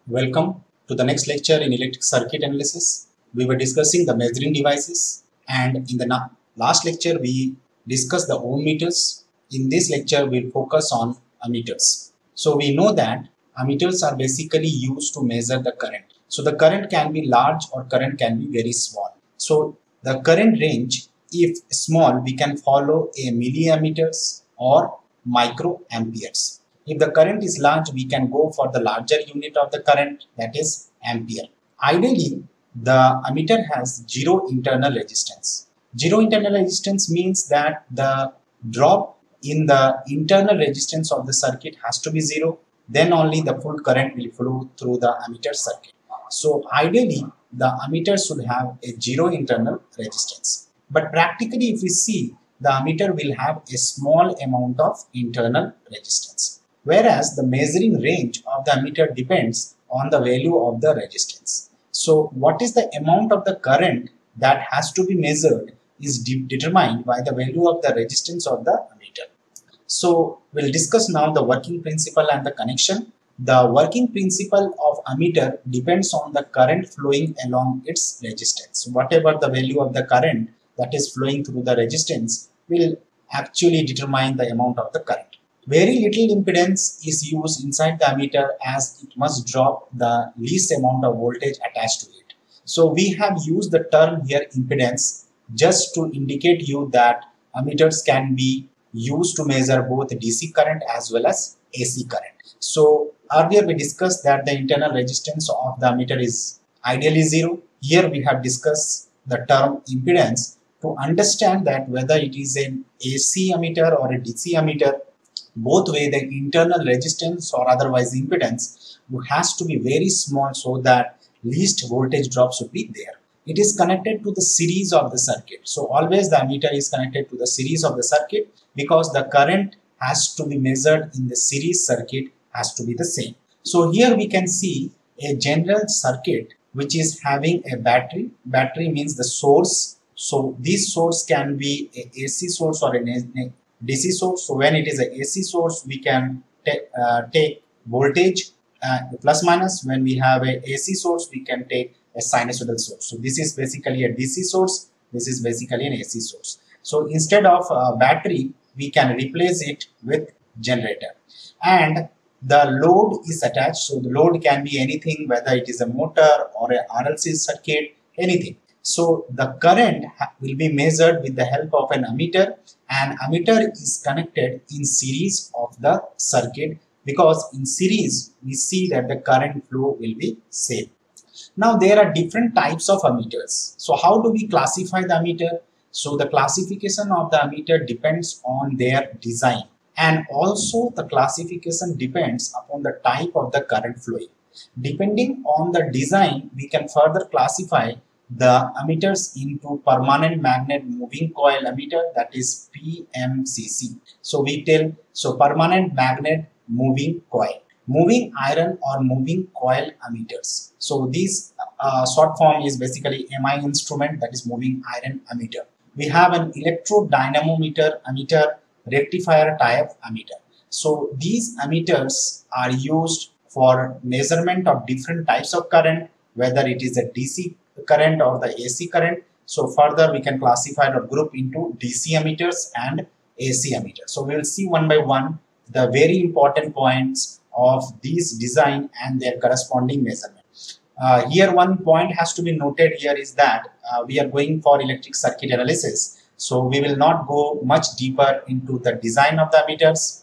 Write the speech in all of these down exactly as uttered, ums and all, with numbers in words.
Welcome to the next lecture in electric circuit analysis. We were discussing the measuring devices, and in the last lecture we discussed the ohm meters. In this lecture we'll focus on ammeters. So we know that ammeters are basically used to measure the current. So the current can be large or current can be very small. So the current range, if small, we can follow a milliammeters or microamperes. If the current is large, we can go for the larger unit of the current, that is ampere. Ideally, the ammeter has zero internal resistance. Zero internal resistance means that the drop in the internal resistance of the circuit has to be zero. Then only the full current will flow through the ammeter circuit. So ideally, the ammeter should have a zero internal resistance. But practically, if we see, the ammeter will have a small amount of internal resistance. Whereas the measuring range of the ammeter depends on the value of the resistance. So what is the amount of the current that has to be measured is de determined by the value of the resistance of the ammeter. So we'll discuss now the working principle and the connection. The working principle of ammeter depends on the current flowing along its resistance. Whatever the value of the current that is flowing through the resistance will actually determine the amount of the current. Very little impedance is used inside the ammeter as it must drop the least amount of voltage attached to it. So we have used the term here impedance just to indicate you that ammeters can be used to measure both D C current as well as A C current. So earlier we discussed that the internal resistance of the ammeter is ideally zero. Here we have discussed the term impedance to understand that whether it is an A C ammeter or a D C ammeter, both way the internal resistance or otherwise impedance has to be very small so that least voltage drop should be there. It is connected to the series of the circuit. So always the ammeter is connected to the series of the circuit because the current has to be measured in the series circuit has to be the same. So here we can see a general circuit which is having a battery. Battery means the source. So this source can be a AC source or a D C source. So when it is a A C source, we can uh, take voltage uh, plus minus. When we have a AC source, we can take a sinusoidal source. So this is basically a D C source. This is basically an A C source. So instead of a battery, we can replace it with generator. And the load is attached. So the load can be anything, whether it is a motor or a R L C circuit, anything. So the current will be measured with the help of an ammeter, and ammeter is connected in series of the circuit because in series we see that the current flow will be same. Now there are different types of ammeters. So how do we classify the ammeter? So the classification of the ammeter depends on their design, and also the classification depends upon the type of the current flowing. Depending on the design, we can further classify the ammeters into permanent magnet moving coil ammeter, that is P M C C. So we tell, so permanent magnet moving coil, moving iron or moving coil ammeters. So this uh, short form is basically M I instrument, that is moving iron ammeter. We have an electrodynamometer ammeter, rectifier type ammeter. So these ammeters are used for measurement of different types of current, whether it is a D C current or the A C current. So further we can classify or group into D C ammeters and A C ammeters. So we will see one by one the very important points of these design and their corresponding measurement. Uh, here one point has to be noted here is that uh, we are going for electric circuit analysis. So we will not go much deeper into the design of the ammeters.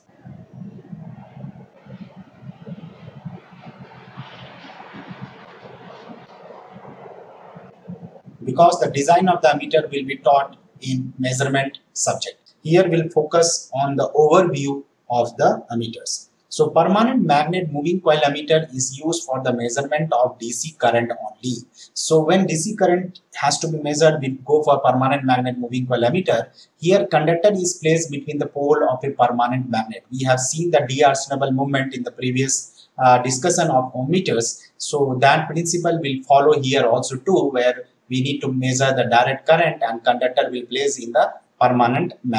Because the design of the ammeter will be taught in measurement subject. Here we'll focus on the overview of the ammeters. So permanent magnet moving coil ammeter is used for the measurement of D C current only. So when D C current has to be measured, we go for permanent magnet moving coil ammeter. Here conductor is placed between the pole of a permanent magnet. We have seen the de-Arsenable movement in the previous uh, discussion of ohm meters. So that principle will follow here also too, where we need to measure the direct current and conductor will place in the permanent magnet.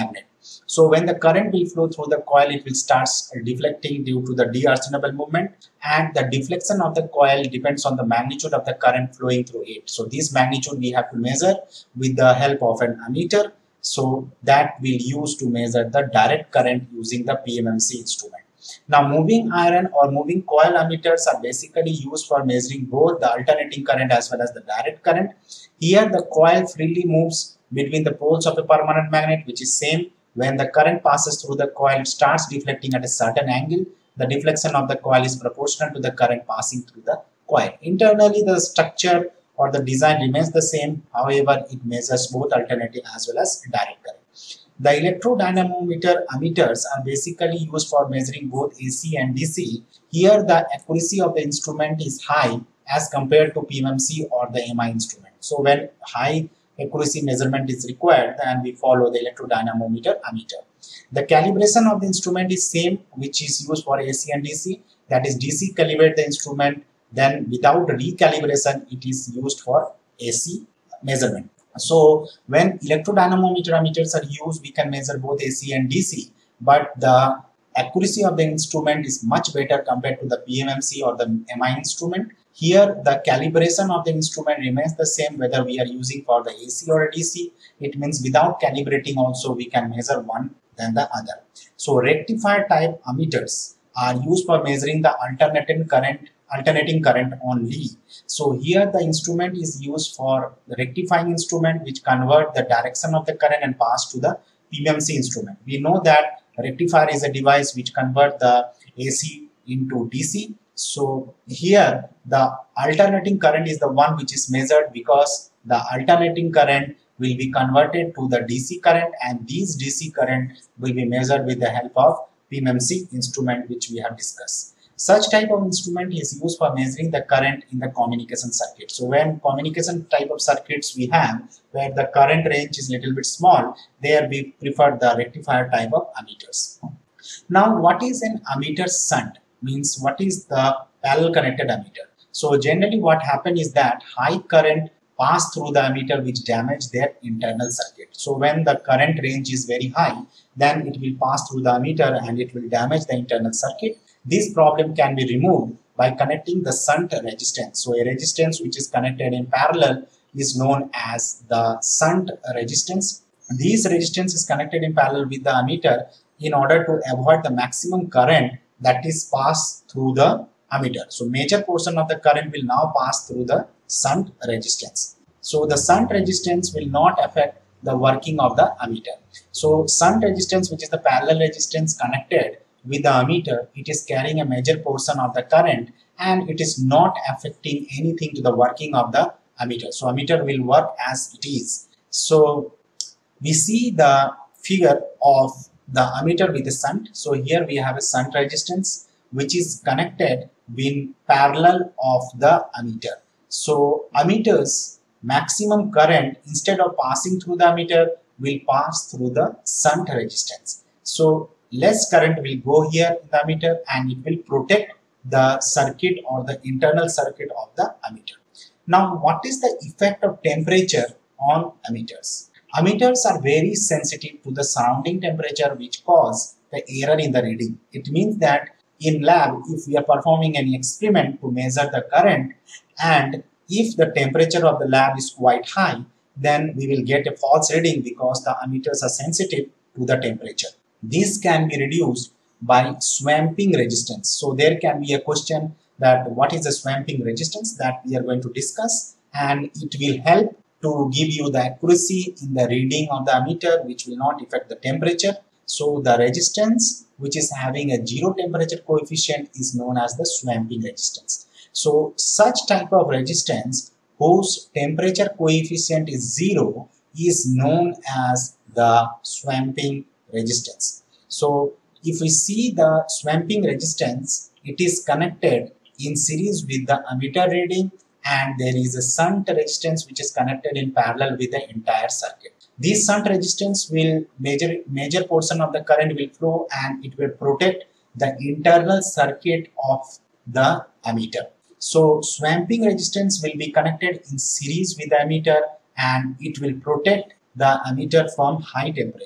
So when the current will flow through the coil, it will start deflecting due to the de-Arsenable movement, and the deflection of the coil depends on the magnitude of the current flowing through it. So this magnitude we have to measure with the help of an ammeter. So that we'll use to measure the direct current using the P M M C instrument. Now, moving iron or moving coil ammeters are basically used for measuring both the alternating current as well as the direct current. Here the coil freely moves between the poles of a permanent magnet, which is same. When the current passes through the coil, it starts deflecting at a certain angle. The deflection of the coil is proportional to the current passing through the coil. Internally, the structure or the design remains the same. However, it measures both alternating as well as direct current. The electrodynamometer ammeters are basically used for measuring both A C and D C. Here, the accuracy of the instrument is high as compared to P M M C or the M I instrument. So, when high accuracy measurement is required, then we follow the electrodynamometer ammeter. The calibration of the instrument is same, which is used for A C and D C. That is, D C calibrate the instrument, then without recalibration, it is used for A C measurement. So when electrodynamometer ammeters are used, we can measure both A C and D C, but the accuracy of the instrument is much better compared to the P M M C or the M I instrument. Here, the calibration of the instrument remains the same whether we are using for the A C or a D C. It means without calibrating also we can measure one than the other. So rectifier type ammeters are used for measuring the alternating current alternating current only. So here the instrument is used for the rectifying instrument, which convert the direction of the current and pass to the P M M C instrument. We know that rectifier is a device which convert the A C into D C. So here the alternating current is the one which is measured, because the alternating current will be converted to the D C current, and these D C current will be measured with the help of P M M C instrument, which we have discussed. Such type of instrument is used for measuring the current in the communication circuit. So when communication type of circuits we have, where the current range is little bit small, there we prefer the rectifier type of ammeters. Now, what is an ammeter shunt? Means what is the parallel connected ammeter? So generally what happens is that high current pass through the ammeter which damage their internal circuit. So when the current range is very high, then it will pass through the ammeter and it will damage the internal circuit. This problem can be removed by connecting the shunt resistance. So a resistance which is connected in parallel is known as the shunt resistance. This resistance is connected in parallel with the ammeter in order to avoid the maximum current that is passed through the ammeter. So major portion of the current will now pass through the shunt resistance. So the shunt resistance will not affect the working of the ammeter. So shunt resistance, which is the parallel resistance connected with the ammeter, it is carrying a major portion of the current and it is not affecting anything to the working of the ammeter. So ammeter will work as it is. So we see the figure of the ammeter with the shunt. So here we have a shunt resistance which is connected in parallel of the ammeter. So ammeter's maximum current, instead of passing through the ammeter, will pass through the shunt resistance. So less current will go here in the ammeter and it will protect the circuit or the internal circuit of the ammeter. Now, what is the effect of temperature on ammeters? Ammeters are very sensitive to the surrounding temperature, which cause the error in the reading. It means that in lab, if we are performing an experiment to measure the current, and if the temperature of the lab is quite high, then we will get a false reading because the ammeters are sensitive to the temperature. This can be reduced by swamping resistance. So there can be a question that what is the swamping resistance, that we are going to discuss, and it will help to give you the accuracy in the reading of the ammeter, which will not affect the temperature. So the resistance which is having a zero temperature coefficient is known as the swamping resistance. So such type of resistance whose temperature coefficient is zero is known as the swamping resistance. So if we see the swamping resistance, it is connected in series with the ammeter reading, and there is a shunt resistance which is connected in parallel with the entire circuit. This shunt resistance will major major portion of the current will flow and it will protect the internal circuit of the ammeter. So swamping resistance will be connected in series with the ammeter and it will protect the ammeter from high temperature.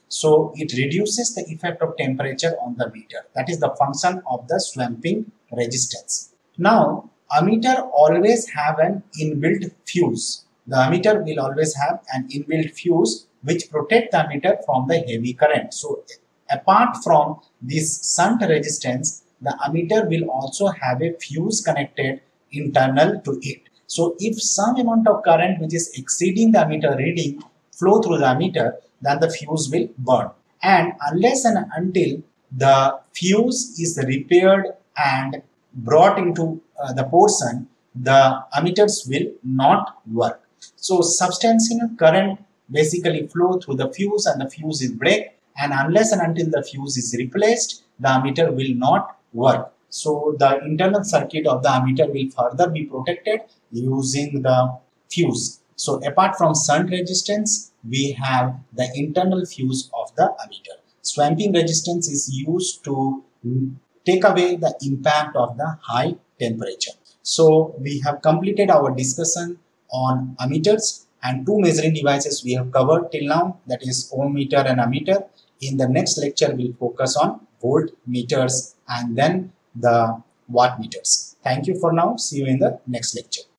So it reduces the effect of temperature on the meter. That is the function of the swamping resistance. Now, ammeter always have an inbuilt fuse. The ammeter will always have an inbuilt fuse which protect the ammeter from the heavy current. So apart from this shunt resistance, the ammeter will also have a fuse connected internal to it. So if some amount of current which is exceeding the ammeter reading flow through the ammeter, then the fuse will burn. And unless and until the fuse is repaired and brought into uh, the portion, the ammeters will not work. So substantial current basically flow through the fuse and the fuse is break, and unless and until the fuse is replaced, the ammeter will not work. So the internal circuit of the ammeter will further be protected using the fuse. So apart from shunt resistance, we have the internal fuse of the ammeter. Swamping resistance is used to take away the impact of the high temperature. So we have completed our discussion on ammeters, and two measuring devices we have covered till now, that is ohm meter and ammeter. In the next lecture, we'll focus on voltmeters and then the watt meters. Thank you for now. See you in the next lecture.